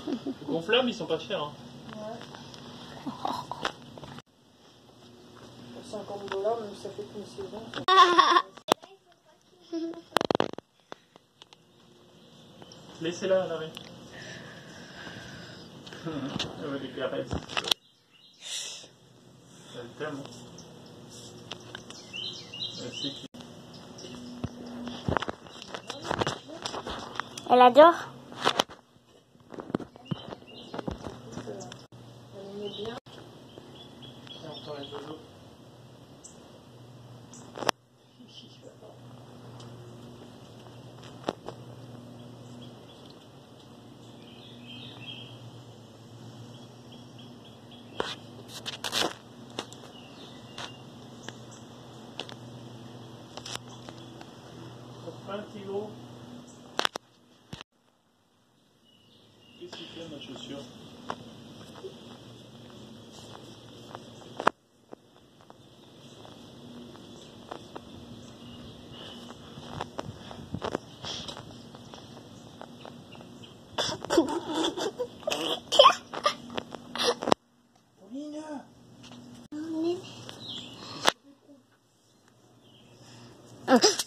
Les gonflables, ils sont pas chers. Hein. Ouais. Pour $50, même ça fait qu'une saison. Laissez-la à l'arrêt. Elle va des caresses. Elle t'aime. Elle sait qui. Elle adore. Elle aimait bien. Et encore les dodo. Un petit gros. Qu'est-ce qu'il fait ma chaussure? Pauline!